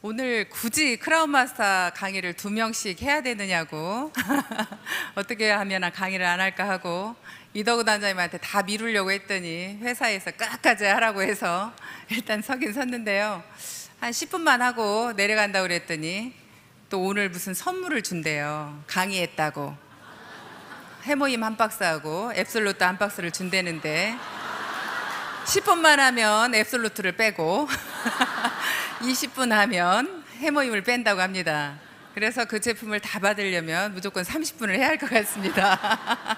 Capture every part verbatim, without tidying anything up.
오늘 굳이 크라운 마스터 강의를 두 명씩 해야 되느냐고 어떻게 하면 강의를 안 할까 하고 이덕우 단장님한테 다 미루려고 했더니 회사에서 끝까지 하라고 해서 일단 서긴 섰는데요. 한 십 분만 하고 내려간다고 그랬더니 또 오늘 무슨 선물을 준대요. 강의했다고 해모임 한 박스하고 앱솔루트 한 박스를 준대는데 십 분만 하면 앱솔루트를 빼고 이십 분 하면 해모임을 뺀다고 합니다. 그래서 그 제품을 다 받으려면 무조건 삼십 분을 해야 할 것 같습니다.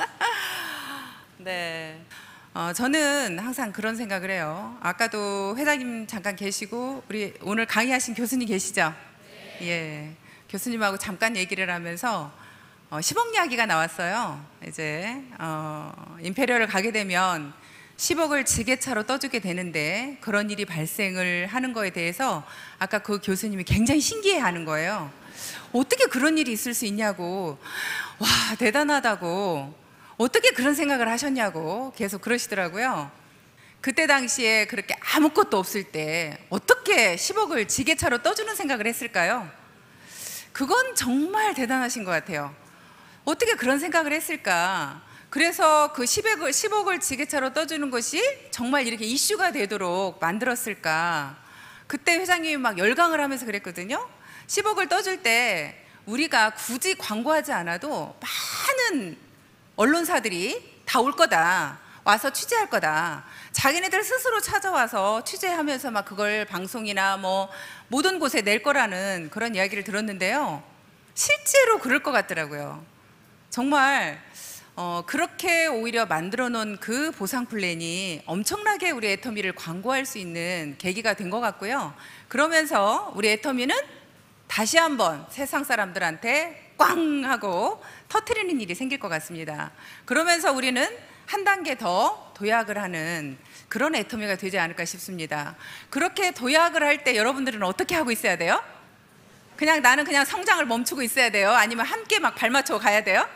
네, 어, 저는 항상 그런 생각을 해요. 아까도 회장님 잠깐 계시고 우리 오늘 강의하신 교수님 계시죠? 네. 예, 교수님하고 잠깐 얘기를 하면서 어, 십억 이야기가 나왔어요. 이제 어, 임페리얼을 가게 되면 십억을 지게차로 떠주게 되는데 그런 일이 발생을 하는 거에 대해서 아까 그 교수님이 굉장히 신기해하는 거예요. 어떻게 그런 일이 있을 수 있냐고, 와 대단하다고, 어떻게 그런 생각을 하셨냐고 계속 그러시더라고요. 그때 당시에 그렇게 아무것도 없을 때 어떻게 십억을 지게차로 떠주는 생각을 했을까요? 그건 정말 대단하신 것 같아요. 어떻게 그런 생각을 했을까? 그래서 그 십억을, 십억을 지게차로 떠주는 것이 정말 이렇게 이슈가 되도록 만들었을까? 그때 회장님이 막 열광을 하면서 그랬거든요. 십억을 떠줄 때 우리가 굳이 광고하지 않아도 많은 언론사들이 다 올 거다, 와서 취재할 거다, 자기네들 스스로 찾아와서 취재하면서 막 그걸 방송이나 뭐 모든 곳에 낼 거라는 그런 이야기를 들었는데요. 실제로 그럴 것 같더라고요. 정말 어, 그렇게 오히려 만들어 놓은 그 보상 플랜이 엄청나게 우리 애터미를 광고할 수 있는 계기가 된 것 같고요. 그러면서 우리 애터미는 다시 한번 세상 사람들한테 꽝 하고 터트리는 일이 생길 것 같습니다. 그러면서 우리는 한 단계 더 도약을 하는 그런 애터미가 되지 않을까 싶습니다. 그렇게 도약을 할 때 여러분들은 어떻게 하고 있어야 돼요? 그냥 나는 그냥 성장을 멈추고 있어야 돼요? 아니면 함께 막 발맞춰 가야 돼요?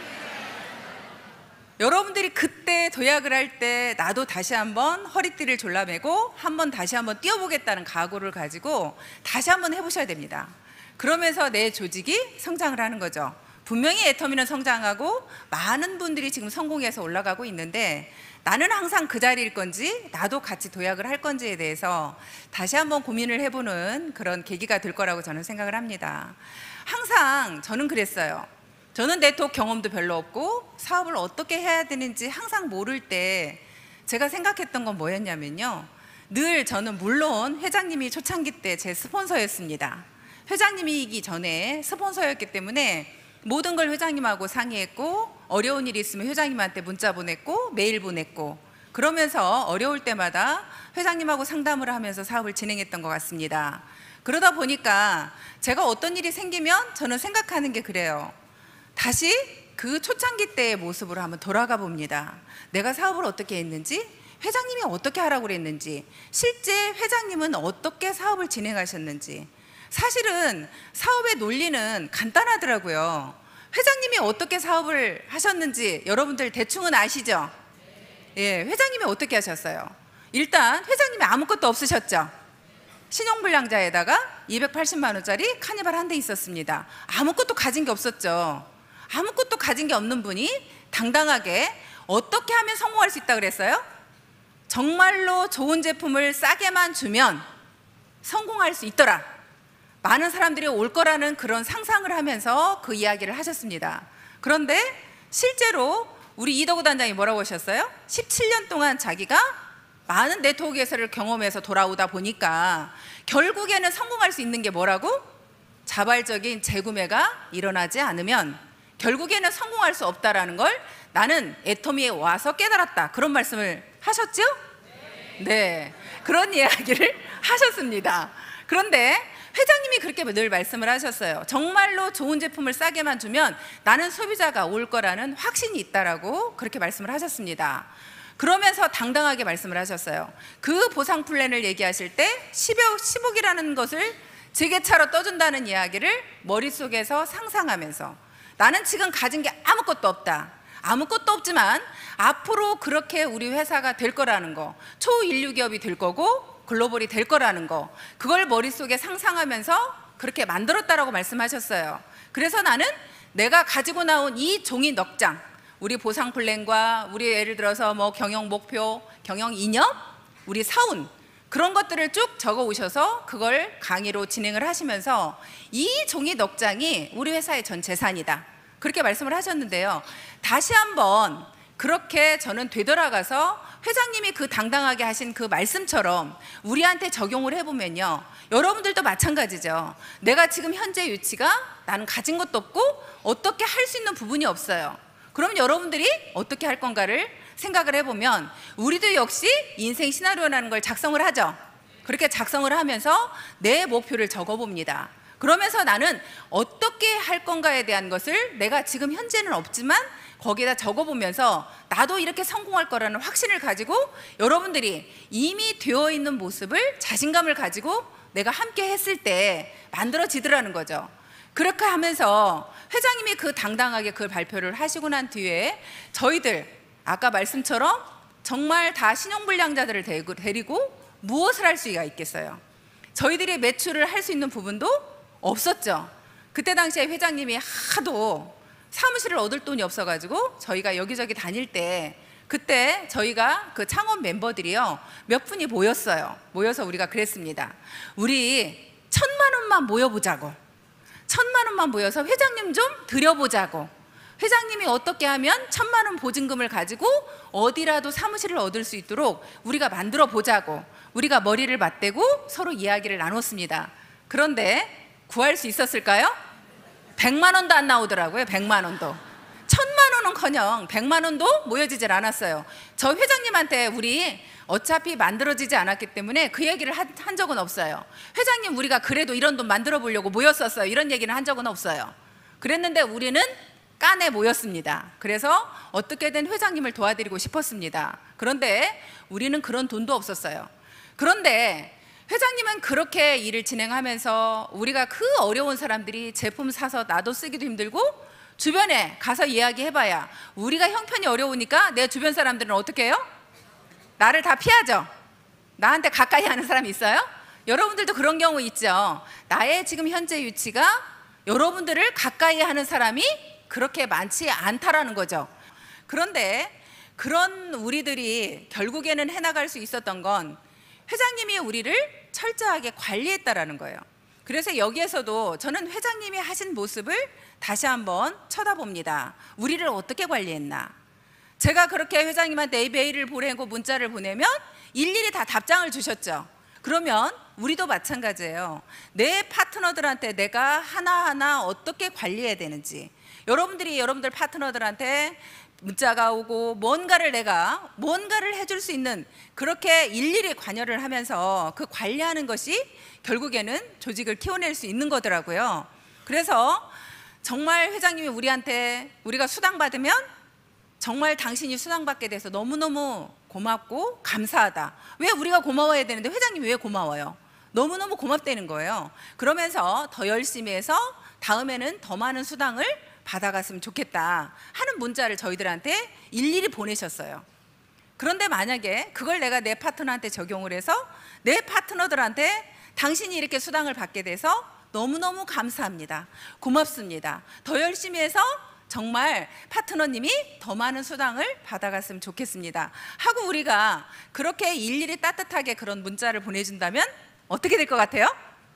여러분들이 그때 도약을 할 때 나도 다시 한번 허리띠를 졸라매고 한번 다시 한번 뛰어보겠다는 각오를 가지고 다시 한번 해보셔야 됩니다. 그러면서 내 조직이 성장을 하는 거죠. 분명히 애터미는 성장하고 많은 분들이 지금 성공해서 올라가고 있는데 나는 항상 그 자리일 건지 나도 같이 도약을 할 건지에 대해서 다시 한번 고민을 해보는 그런 계기가 될 거라고 저는 생각을 합니다. 항상 저는 그랬어요. 저는 네트워크 경험도 별로 없고 사업을 어떻게 해야 되는지 항상 모를 때 제가 생각했던 건 뭐였냐면요, 늘 저는 물론 회장님이 초창기 때 제 스폰서였습니다. 회장님이기 전에 스폰서였기 때문에 모든 걸 회장님하고 상의했고 어려운 일이 있으면 회장님한테 문자 보냈고 메일 보냈고 그러면서 어려울 때마다 회장님하고 상담을 하면서 사업을 진행했던 것 같습니다. 그러다 보니까 제가 어떤 일이 생기면 저는 생각하는 게 그래요. 다시 그 초창기 때의 모습으로 한번 돌아가 봅니다. 내가 사업을 어떻게 했는지, 회장님이 어떻게 하라고 그랬는지, 실제 회장님은 어떻게 사업을 진행하셨는지. 사실은 사업의 논리는 간단하더라고요. 회장님이 어떻게 사업을 하셨는지 여러분들 대충은 아시죠? 예, 회장님이 어떻게 하셨어요? 일단 회장님이 아무것도 없으셨죠? 신용불량자에다가 이백팔십만 원짜리 카니발 한 대 있었습니다. 아무것도 가진 게 없었죠. 아무것도 가진 게 없는 분이 당당하게 어떻게 하면 성공할 수 있다 그랬어요? 정말로 좋은 제품을 싸게만 주면 성공할 수 있더라, 많은 사람들이 올 거라는 그런 상상을 하면서 그 이야기를 하셨습니다. 그런데 실제로 우리 이덕우 단장이 뭐라고 하셨어요? 십칠 년 동안 자기가 많은 네트워크 회사를 경험해서 돌아오다 보니까 결국에는 성공할 수 있는 게 뭐라고? 자발적인 재구매가 일어나지 않으면 결국에는 성공할 수 없다라는 걸 나는 애터미에 와서 깨달았다, 그런 말씀을 하셨죠? 네, 네. 그런 이야기를 하셨습니다. 그런데 회장님이 그렇게 늘 말씀을 하셨어요. 정말로 좋은 제품을 싸게만 주면 나는 소비자가 올 거라는 확신이 있다라고 그렇게 말씀을 하셨습니다. 그러면서 당당하게 말씀을 하셨어요. 그 보상 플랜을 얘기하실 때 십억, 십억이라는 것을 지게차로 떠준다는 이야기를 머릿속에서 상상하면서 나는 지금 가진 게 아무것도 없다, 아무것도 없지만 앞으로 그렇게 우리 회사가 될 거라는 거, 초인류 기업이 될 거고 글로벌이 될 거라는 거, 그걸 머릿속에 상상하면서 그렇게 만들었다라고 말씀하셨어요. 그래서 나는 내가 가지고 나온 이 종이 넉 장, 우리 보상 플랜과 우리 예를 들어서 뭐 경영 목표, 경영 이념, 우리 사운, 그런 것들을 쭉 적어 오셔서 그걸 강의로 진행을 하시면서 이 종이 넉 장이 우리 회사의 전 재산이다, 그렇게 말씀을 하셨는데요. 다시 한번 그렇게 저는 되돌아가서 회장님이 그 당당하게 하신 그 말씀처럼 우리한테 적용을 해보면요, 여러분들도 마찬가지죠. 내가 지금 현재 위치가 나는 가진 것도 없고 어떻게 할 수 있는 부분이 없어요. 그럼 여러분들이 어떻게 할 건가를 생각을 해보면 우리도 역시 인생 시나리오라는 걸 작성을 하죠. 그렇게 작성을 하면서 내 목표를 적어봅니다. 그러면서 나는 어떻게 할 건가에 대한 것을 내가 지금 현재는 없지만 거기에다 적어보면서 나도 이렇게 성공할 거라는 확신을 가지고 여러분들이 이미 되어 있는 모습을 자신감을 가지고 내가 함께 했을 때 만들어지더라는 거죠. 그렇게 하면서 회장님이 그 당당하게 그 발표를 하시고 난 뒤에 저희들 아까 말씀처럼 정말 다 신용불량자들을 데리고 무엇을 할 수가 있겠어요? 저희들이 매출을 할 수 있는 부분도 없었죠. 그때 당시에 회장님이 하도 사무실을 얻을 돈이 없어가지고 저희가 여기저기 다닐 때 그때 저희가 그 창업 멤버들이요 몇 분이 모였어요. 모여서 우리가 그랬습니다. 우리 천만 원만 모여보자고, 천만 원만 모여서 회장님 좀 드려보자고, 회장님이 어떻게 하면 천만 원 보증금을 가지고 어디라도 사무실을 얻을 수 있도록 우리가 만들어 보자고 우리가 머리를 맞대고 서로 이야기를 나눴습니다. 그런데 구할 수 있었을까요? 백만 원도 안 나오더라고요. 백만 원도. 천만 원은커녕 백만 원도 모여지질 않았어요. 저 회장님한테 우리 어차피 만들어지지 않았기 때문에 그 얘기를 한, 한 적은 없어요. 회장님 우리가 그래도 이런 돈 만들어 보려고 모였었어요, 이런 얘기는 한 적은 없어요. 그랬는데 우리는 깐에 모였습니다. 그래서 어떻게든 회장님을 도와드리고 싶었습니다. 그런데 우리는 그런 돈도 없었어요. 그런데 회장님은 그렇게 일을 진행하면서 우리가 그 어려운 사람들이 제품 사서 나도 쓰기도 힘들고 주변에 가서 이야기해봐야 우리가 형편이 어려우니까 내 주변 사람들은 어떻게 해요? 나를 다 피하죠. 나한테 가까이 하는 사람이 있어요? 여러분들도 그런 경우 있죠. 나의 지금 현재 위치가 여러분들을 가까이 하는 사람이 그렇게 많지 않다라는 거죠. 그런데 그런 우리들이 결국에는 해나갈 수 있었던 건 회장님이 우리를 철저하게 관리했다라는 거예요. 그래서 여기에서도 저는 회장님이 하신 모습을 다시 한번 쳐다봅니다. 우리를 어떻게 관리했나. 제가 그렇게 회장님한테 메일을 보내고 문자를 보내면 일일이 다 답장을 주셨죠. 그러면 우리도 마찬가지예요. 내 파트너들한테 내가 하나하나 어떻게 관리해야 되는지, 여러분들이 여러분들 파트너들한테 문자가 오고 뭔가를 내가 뭔가를 해줄 수 있는, 그렇게 일일이 관여를 하면서 그 관리하는 것이 결국에는 조직을 키워낼 수 있는 거더라고요. 그래서 정말 회장님이 우리한테 우리가 수당 받으면 정말 당신이 수당 받게 돼서 너무너무 고맙고 감사하다. 왜 우리가 고마워해야 되는데 회장님이 왜 고마워요? 너무너무 고맙다는 거예요. 그러면서 더 열심히 해서 다음에는 더 많은 수당을 받아갔으면 좋겠다 하는 문자를 저희들한테 일일이 보내셨어요. 그런데 만약에 그걸 내가 내 파트너한테 적용을 해서 내 파트너들한테 당신이 이렇게 수당을 받게 돼서 너무너무 감사합니다, 고맙습니다, 더 열심히 해서 정말 파트너님이 더 많은 수당을 받아갔으면 좋겠습니다 하고 우리가 그렇게 일일이 따뜻하게 그런 문자를 보내준다면 어떻게 될 것 같아요?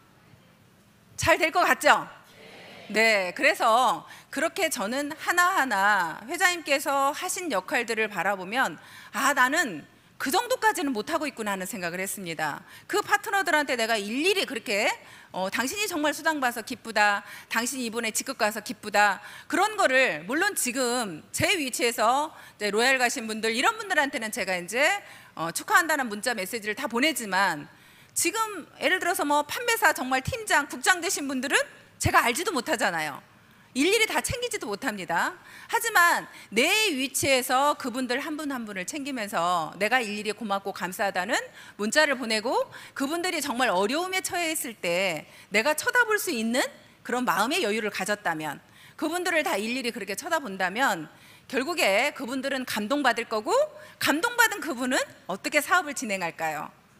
잘 될 것 같죠? 네, 그래서 그렇게 저는 하나하나 회장님께서 하신 역할들을 바라보면 아, 나는 그 정도까지는 못하고 있구나 하는 생각을 했습니다. 그 파트너들한테 내가 일일이 그렇게 어, 당신이 정말 수당 봐서 기쁘다, 당신이 이번에 직급 가서 기쁘다, 그런 거를 물론 지금 제 위치에서 이제 로얄 가신 분들 이런 분들한테는 제가 이제 어, 축하한다는 문자 메시지를 다 보내지만 지금 예를 들어서 뭐 판매사 정말 팀장, 국장 되신 분들은 제가 알지도 못하잖아요. 일일이 다 챙기지도 못합니다. 하지만 내 위치에서 그분들 한 분 한 분을 챙기면서 내가 일일이 고맙고 감사하다는 문자를 보내고 그분들이 정말 어려움에 처해 있을 때 내가 쳐다볼 수 있는 그런 마음의 여유를 가졌다면, 그분들을 다 일일이 그렇게 쳐다본다면 결국에 그분들은 감동받을 거고, 감동받은 그분은 어떻게 사업을 진행할까요?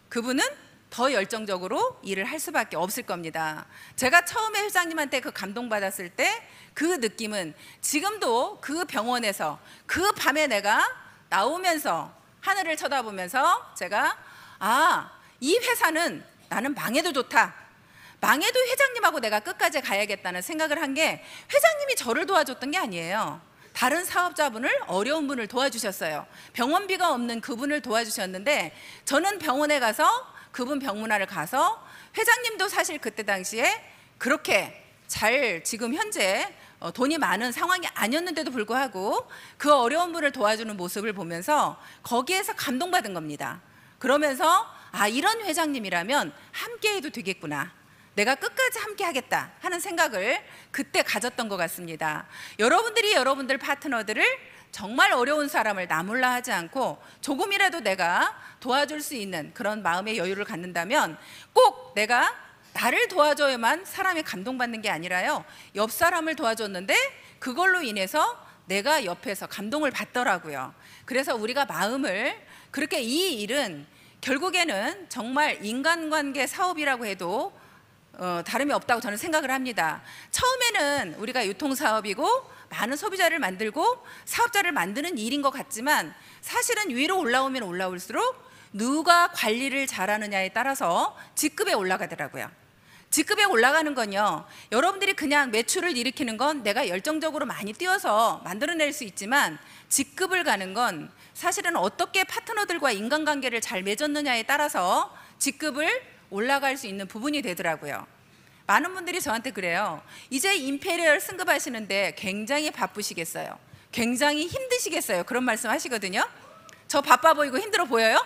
그분은 더 열정적으로 일을 할 수밖에 없을 겁니다. 제가 처음에 회장님한테 그 감동받았을 때 그 느낌은 지금도 그 병원에서 그 밤에 내가 나오면서 하늘을 쳐다보면서 제가 아, 이 회사는 나는 망해도 좋다, 망해도 회장님하고 내가 끝까지 가야겠다는 생각을 한 게, 회장님이 저를 도와줬던 게 아니에요. 다른 사업자분을, 어려운 분을 도와주셨어요. 병원비가 없는 그분을 도와주셨는데, 저는 병원에 가서 그분 병문안을 가서, 회장님도 사실 그때 당시에 그렇게 잘 지금 현재 돈이 많은 상황이 아니었는데도 불구하고 그 어려운 분을 도와주는 모습을 보면서 거기에서 감동받은 겁니다. 그러면서 아, 이런 회장님이라면 함께해도 되겠구나, 내가 끝까지 함께 하겠다 하는 생각을 그때 가졌던 것 같습니다. 여러분들이 여러분들 파트너들을 정말 어려운 사람을 나 몰라 하지 않고 조금이라도 내가 도와줄 수 있는 그런 마음의 여유를 갖는다면, 꼭 내가 나를 도와줘야만 사람이 감동받는 게 아니라요, 옆 사람을 도와줬는데 그걸로 인해서 내가 옆에서 감동을 받더라고요. 그래서 우리가 마음을 그렇게, 이 일은 결국에는 정말 인간관계 사업이라고 해도 어, 다름이 없다고 저는 생각을 합니다. 처음에는 우리가 유통사업이고 많은 소비자를 만들고 사업자를 만드는 일인 것 같지만, 사실은 위로 올라오면 올라올수록 누가 관리를 잘하느냐에 따라서 직급에 올라가더라고요. 직급에 올라가는 건요, 여러분들이 그냥 매출을 일으키는 건 내가 열정적으로 많이 뛰어서 만들어낼 수 있지만, 직급을 가는 건 사실은 어떻게 파트너들과 인간관계를 잘 맺었느냐에 따라서 직급을 올라갈 수 있는 부분이 되더라고요. 많은 분들이 저한테 그래요. 이제 임페리얼 승급하시는데 굉장히 바쁘시겠어요, 굉장히 힘드시겠어요, 그런 말씀 하시거든요. 저 바빠 보이고 힘들어 보여요?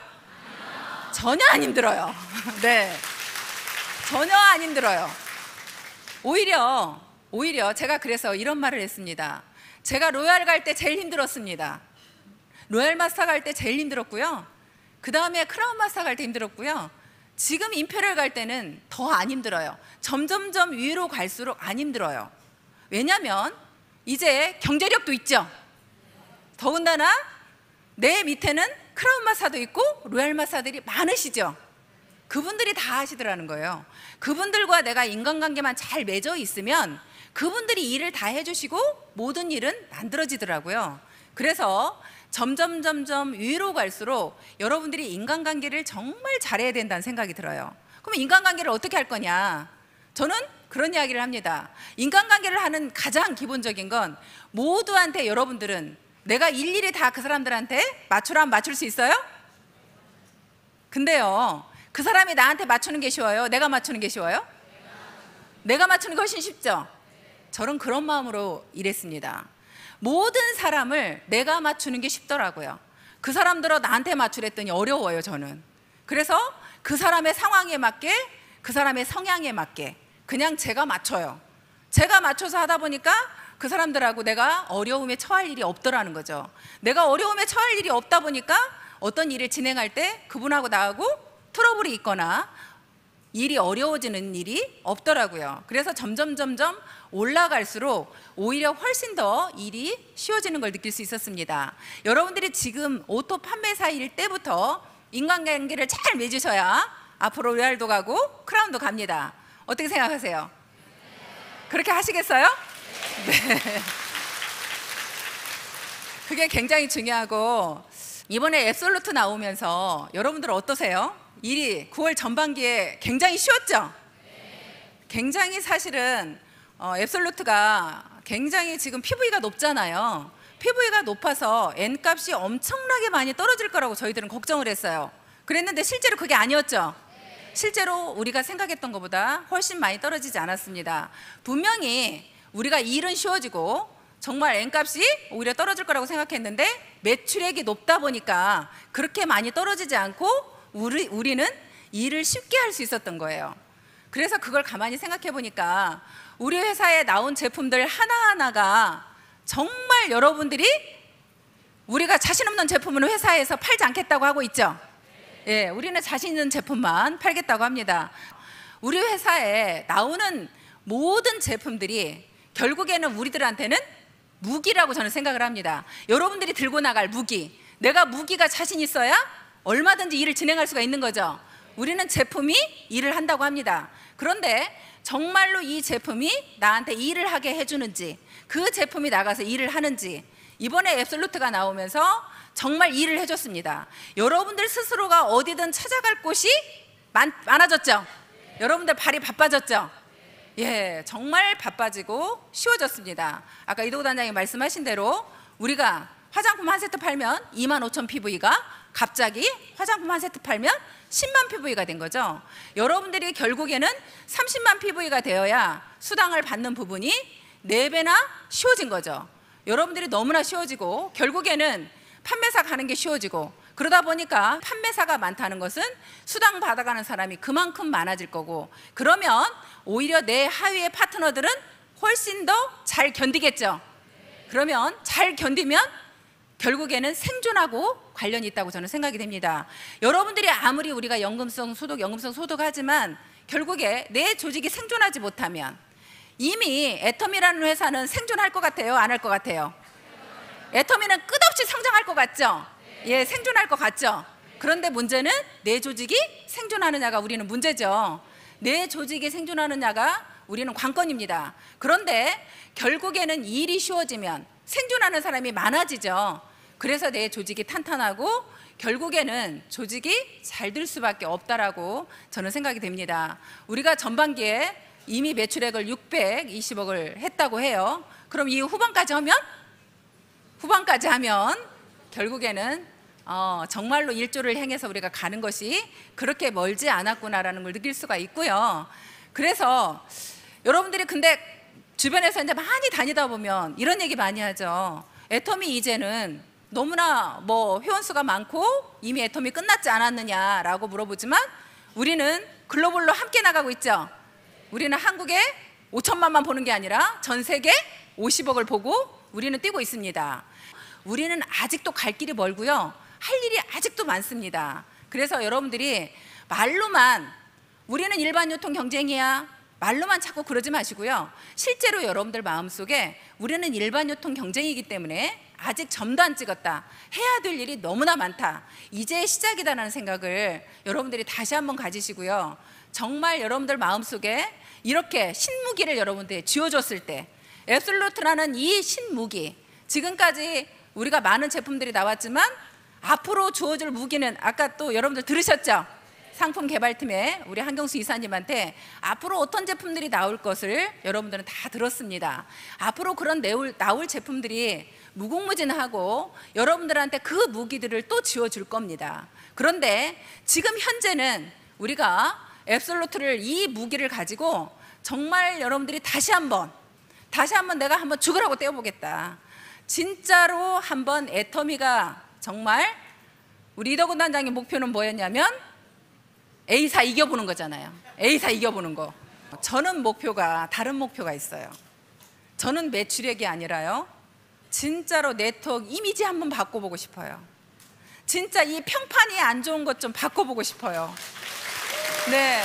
전혀 안 힘들어요. 네, 전혀 안 힘들어요. 오히려 오히려 제가 그래서 이런 말을 했습니다. 제가 로얄 갈 때 제일 힘들었습니다. 로얄 마스터 갈 때 제일 힘들었고요, 그 다음에 크라운 마스터 갈 때 힘들었고요, 지금 임페리얼 갈 때는 더 안 힘들어요. 점점점 위로 갈수록 안 힘들어요. 왜냐하면 이제 경제력도 있죠. 더군다나 내 밑에는 크라운 마사도 있고 로얄 마사들이 많으시죠. 그분들이 다 하시더라는 거예요. 그분들과 내가 인간관계만 잘 맺어 있으면 그분들이 일을 다 해주시고 모든 일은 만들어지더라고요. 그래서 점점 점점 위로 갈수록 여러분들이 인간관계를 정말 잘해야 된다는 생각이 들어요. 그럼 인간관계를 어떻게 할 거냐? 저는 그런 이야기를 합니다. 인간관계를 하는 가장 기본적인 건, 모두한테 여러분들은 내가 일일이 다 그 사람들한테 맞추라면 맞출 수 있어요? 근데요, 그 사람이 나한테 맞추는 게 쉬워요? 내가 맞추는 게 쉬워요? 내가 맞추는 게 훨씬 쉽죠? 저는 그런 마음으로 일했습니다. 모든 사람을 내가 맞추는 게 쉽더라고요. 그 사람들은 나한테 맞추랬더니 어려워요, 저는. 그래서 그 사람의 상황에 맞게, 그 사람의 성향에 맞게 그냥 제가 맞춰요. 제가 맞춰서 하다 보니까 그 사람들하고 내가 어려움에 처할 일이 없더라는 거죠. 내가 어려움에 처할 일이 없다 보니까 어떤 일을 진행할 때 그분하고 나하고 트러블이 있거나 일이 어려워지는 일이 없더라고요. 그래서 점점 점점 올라갈수록 오히려 훨씬 더 일이 쉬워지는 걸 느낄 수 있었습니다. 여러분들이 지금 오토 판매사일 때부터 인간관계를 잘 맺으셔야 앞으로 로얄도 가고 크라운도 갑니다. 어떻게 생각하세요? 그렇게 하시겠어요? 네. 그게 굉장히 중요하고, 이번에 앱솔루트 나오면서 여러분들 어떠세요? 일이 구월 전반기에 굉장히 쉬웠죠? 굉장히 사실은 어, 앱솔루트가 굉장히 지금 피브이가 높잖아요. 피브이가 높아서 N값이 엄청나게 많이 떨어질 거라고 저희들은 걱정을 했어요. 그랬는데 실제로 그게 아니었죠? 실제로 우리가 생각했던 것보다 훨씬 많이 떨어지지 않았습니다. 분명히 우리가 일은 쉬워지고 정말 N값이 오히려 떨어질 거라고 생각했는데, 매출액이 높다 보니까 그렇게 많이 떨어지지 않고 우리, 우리는 일을 쉽게 할 수 있었던 거예요. 그래서 그걸 가만히 생각해 보니까 우리 회사에 나온 제품들 하나하나가 정말 여러분들이, 우리가 자신 없는 제품은 회사에서 팔지 않겠다고 하고 있죠? 예, 우리는 자신 있는 제품만 팔겠다고 합니다. 우리 회사에 나오는 모든 제품들이 결국에는 우리들한테는 무기라고 저는 생각을 합니다. 여러분들이 들고 나갈 무기, 내가 무기가 자신 있어야 얼마든지 일을 진행할 수가 있는 거죠. 우리는 제품이 일을 한다고 합니다. 그런데 정말로 이 제품이 나한테 일을 하게 해주는지, 그 제품이 나가서 일을 하는지, 이번에 앱솔루트가 나오면서 정말 일을 해줬습니다. 여러분들 스스로가 어디든 찾아갈 곳이 많, 많아졌죠? 여러분들 발이 바빠졌죠? 예, 정말 바빠지고 쉬워졌습니다. 아까 이도구 단장님 말씀하신 대로 우리가 화장품 한 세트 팔면 이만 오천 피브이가 갑자기 화장품 한 세트 팔면 십만 피브이가 된 거죠. 여러분들이 결국에는 삼십만 피브이가 되어야 수당을 받는 부분이 네 배나 쉬워진 거죠. 여러분들이 너무나 쉬워지고 결국에는 판매사 가는 게 쉬워지고, 그러다 보니까 판매사가 많다는 것은 수당 받아가는 사람이 그만큼 많아질 거고, 그러면 오히려 내 하위의 파트너들은 훨씬 더 잘 견디겠죠. 그러면 잘 견디면 결국에는 생존하고 관련이 있다고 저는 생각이 됩니다. 여러분들이 아무리 우리가 연금성 소득, 연금성 소득하지만 결국에 내 조직이 생존하지 못하면, 이미 애터미라는 회사는 생존할 것 같아요? 안 할 것 같아요? 애터미는 끝없이 성장할 것 같죠? 예, 생존할 것 같죠? 그런데 문제는 내 조직이 생존하느냐가 우리는 문제죠. 내 조직이 생존하느냐가 우리는 관건입니다. 그런데 결국에는 일이 쉬워지면 생존하는 사람이 많아지죠. 그래서 내 조직이 탄탄하고 결국에는 조직이 잘 될 수밖에 없다라고 저는 생각이 됩니다. 우리가 전반기에 이미 매출액을 육백이십억을 했다고 해요. 그럼 이 후반까지 하면 후반까지 하면 결국에는 어, 정말로 일조를 향해서 우리가 가는 것이 그렇게 멀지 않았구나라는 걸 느낄 수가 있고요. 그래서 여러분들이 근데 주변에서 이제 많이 다니다 보면 이런 얘기 많이 하죠. 애터미 이제는 너무나 뭐 회원수가 많고 이미 애터미 끝났지 않았느냐라고 물어보지만 우리는 글로벌로 함께 나가고 있죠. 우리는 한국에 오천만만 보는 게 아니라 전 세계 오십억을 보고 우리는 뛰고 있습니다. 우리는 아직도 갈 길이 멀고요. 할 일이 아직도 많습니다. 그래서 여러분들이 말로만 우리는 일반 유통 경쟁이야, 말로만 자꾸 그러지 마시고요. 실제로 여러분들 마음속에 우리는 일반 유통 경쟁이기 때문에 아직 점도 안 찍었다, 해야 될 일이 너무나 많다, 이제 시작이다라는 생각을 여러분들이 다시 한번 가지시고요. 정말 여러분들 마음속에 이렇게 신무기를 여러분들이 쥐어줬을 때, 앱솔루트라는 이 신무기, 지금까지 우리가 많은 제품들이 나왔지만 앞으로 주어질 무기는 아까 또 여러분들 들으셨죠? 상품 개발팀에 우리 한경수 이사님한테 앞으로 어떤 제품들이 나올 것을 여러분들은 다 들었습니다. 앞으로 그런 나올, 나올 제품들이 무궁무진하고 여러분들한테 그 무기들을 또 쥐어줄 겁니다. 그런데 지금 현재는 우리가 앱솔루트를, 이 무기를 가지고 정말 여러분들이 다시 한번 다시 한번 내가 한번 죽으라고 떼어보겠다. 진짜로 한번 애터미가 정말 우리 이덕훈 단장의 목표는 뭐였냐면 A사 이겨보는 거잖아요. A사 이겨보는 거. 저는 목표가, 다른 목표가 있어요. 저는 매출액이 아니라요, 진짜로 네트워크 이미지 한번 바꿔보고 싶어요. 진짜 이 평판이 안 좋은 것 좀 바꿔보고 싶어요. 네.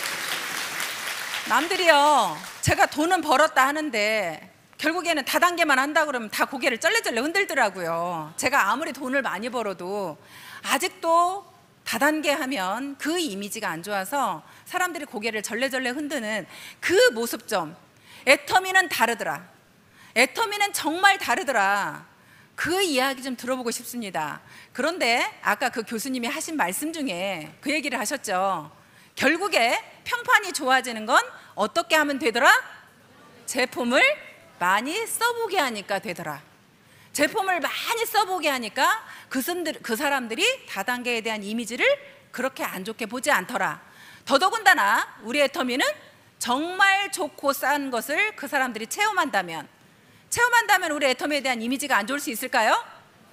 남들이요, 제가 돈은 벌었다 하는데 결국에는 다단계만 한다 그러면 다 고개를 쩔레쩔레 흔들더라고요. 제가 아무리 돈을 많이 벌어도 아직도 다단계 하면 그 이미지가 안 좋아서 사람들이 고개를 절레절레 흔드는 그 모습 좀, 애터미는 다르더라, 애터미는 정말 다르더라, 그 이야기 좀 들어보고 싶습니다. 그런데 아까 그 교수님이 하신 말씀 중에 그 얘기를 하셨죠. 결국에 평판이 좋아지는 건 어떻게 하면 되더라? 제품을 많이 써보게 하니까 되더라. 제품을 많이 써보게 하니까 그, 선들, 그 사람들이 다단계에 대한 이미지를 그렇게 안 좋게 보지 않더라. 더더군다나 우리 애터미는 정말 좋고 싼 것을 그 사람들이 체험한다면 체험한다면 우리 애터미에 대한 이미지가 안 좋을 수 있을까요?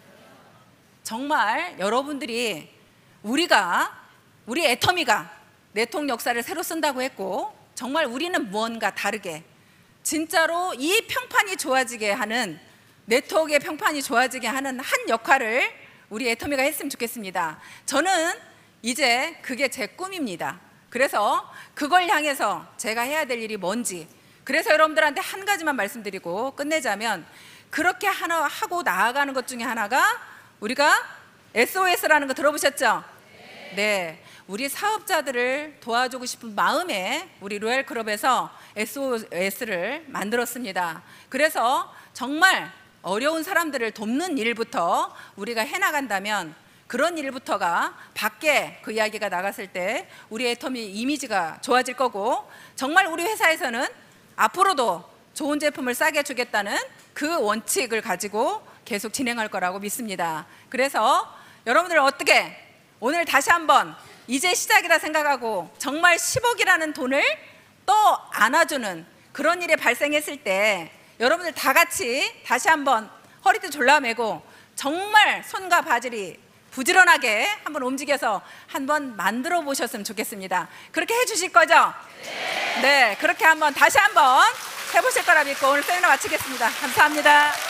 정말 여러분들이, 우리가, 우리 애터미가 네트워크 역사를 새로 쓴다고 했고, 정말 우리는 무언가 다르게 진짜로 이 평판이 좋아지게 하는, 네트워크의 평판이 좋아지게 하는 한 역할을 우리 애터미가 했으면 좋겠습니다. 저는 이제 그게 제 꿈입니다. 그래서 그걸 향해서 제가 해야 될 일이 뭔지, 그래서 여러분들한테 한 가지만 말씀드리고 끝내자면, 그렇게 하나 하고 나아가는 것 중에 하나가 우리가 에스오에스라는 거 들어보셨죠? 네. 우리 사업자들을 도와주고 싶은 마음에 우리 로얄클럽에서 에스오에스를 만들었습니다. 그래서 정말 어려운 사람들을 돕는 일부터 우리가 해나간다면 그런 일부터가 밖에 그 이야기가 나갔을 때 우리 애터미 이미지가 좋아질 거고, 정말 우리 회사에서는 앞으로도 좋은 제품을 싸게 주겠다는 그 원칙을 가지고 계속 진행할 거라고 믿습니다. 그래서 여러분들 어떻게 오늘 다시 한번 이제 시작이라 생각하고 정말 십억이라는 돈을 또 안아주는 그런 일이 발생했을 때 여러분들 다 같이 다시 한번 허리띠 졸라매고 정말 손과 바지리 부지런하게 한번 움직여서 한번 만들어 보셨으면 좋겠습니다. 그렇게 해주실 거죠? 네. 네, 그렇게 한번 다시 한번 해보실 거라 믿고 오늘 세미나 마치겠습니다. 감사합니다.